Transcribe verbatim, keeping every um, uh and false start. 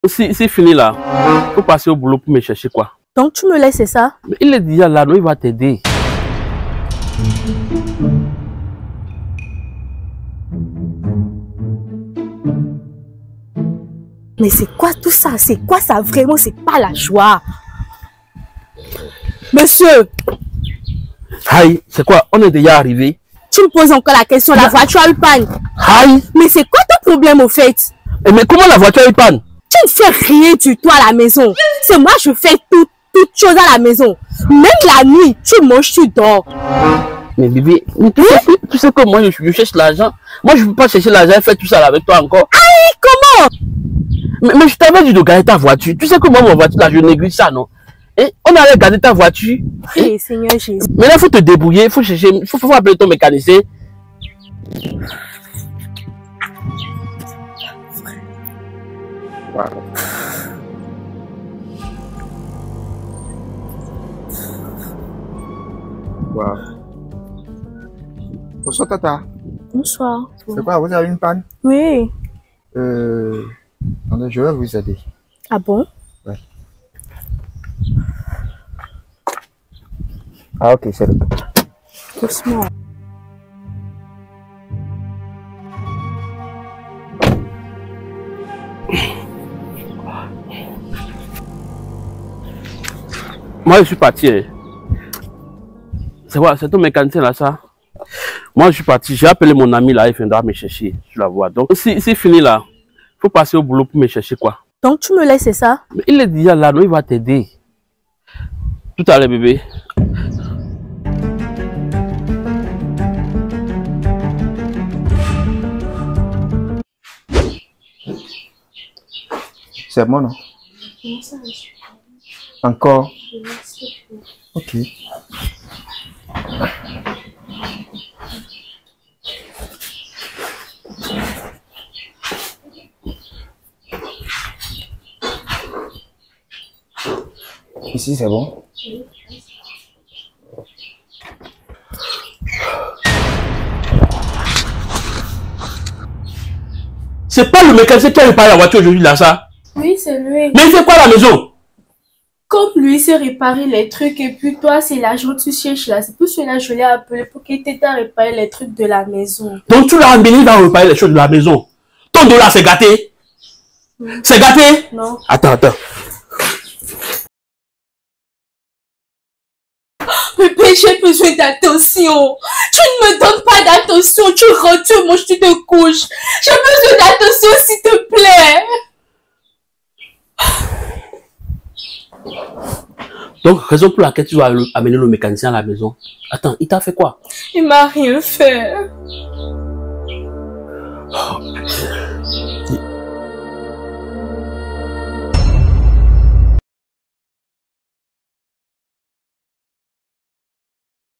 Si c'est fini là, faut passer au boulot pour me chercher quoi. Donc tu me laisses, c'est ça? Mais il est déjà là, non, il va t'aider. Mais c'est quoi tout ça? C'est quoi ça vraiment? C'est pas la joie. Monsieur! Aïe, c'est quoi? On est déjà arrivé. Tu me poses encore la question, la voiture a eu panne. Aïe! Mais c'est quoi ton problème au fait? Mais comment la voiture a eu panne? Tu ne fais rien du tout à la maison. C'est moi, je fais tout, toutes choses à la maison. Même la nuit, tu manges, tu dors. Mais bébé, mais tu, sais, tu sais que moi je, je cherche l'argent. Moi je ne peux pas chercher l'argent et faire tout ça avec toi encore. Aïe, comment? Mais, mais je t'avais dit de garder ta voiture. Tu sais que moi, ma voiture là, je néglige ça, non? Et on allait garder ta voiture. Oui, Seigneur Jésus. Mais là, il faut te débrouiller, il faut chercher, il faut, faut appeler ton mécanicien. Wow. Wow. Bonsoir Tata. Bonsoir. C'est quoi, vous avez une panne? Oui. Euh... Attendez, je vais vous aider. Ah bon? Ouais. Ah ok, c'est le cas. Doucement. Moi je suis parti. C'est quoi, c'est ton mécanicien là ça? Moi je suis parti, j'ai appelé mon ami là, il viendra me chercher, je la vois. Donc si c'est fini là, faut passer au boulot pour me chercher quoi. Donc tu me laisses, c'est ça? Mais il est déjà là, non, il va t'aider. Tout à l'heure bébé. C'est bon, non? Encore? Ok. Ici, c'est bon? C'est pas le mécanicien qui a réparé la voiture aujourd'hui là ça? Oui, c'est lui. Mais il fait quoi à la maison? Comme lui sait réparer les trucs et puis toi, c'est l'agent tu cherches là. C'est pour cela que je l'ai appelé pour qu'il t'aide à réparer les trucs de la maison. Donc tu l'as amené, il va réparer les choses de la maison. Ton dos là c'est gâté? Mm. C'est gâté? Non. Attends, attends. Bébé, j'ai besoin d'attention. Tu ne me donnes pas d'attention. Tu rentres, tu manges, tu te couches. J'ai besoin d'attention, s'il te plaît. Donc, raison pour laquelle tu vas amener le mécanicien à la maison. Attends, il t'a fait quoi? Il m'a rien fait. Oh, putain.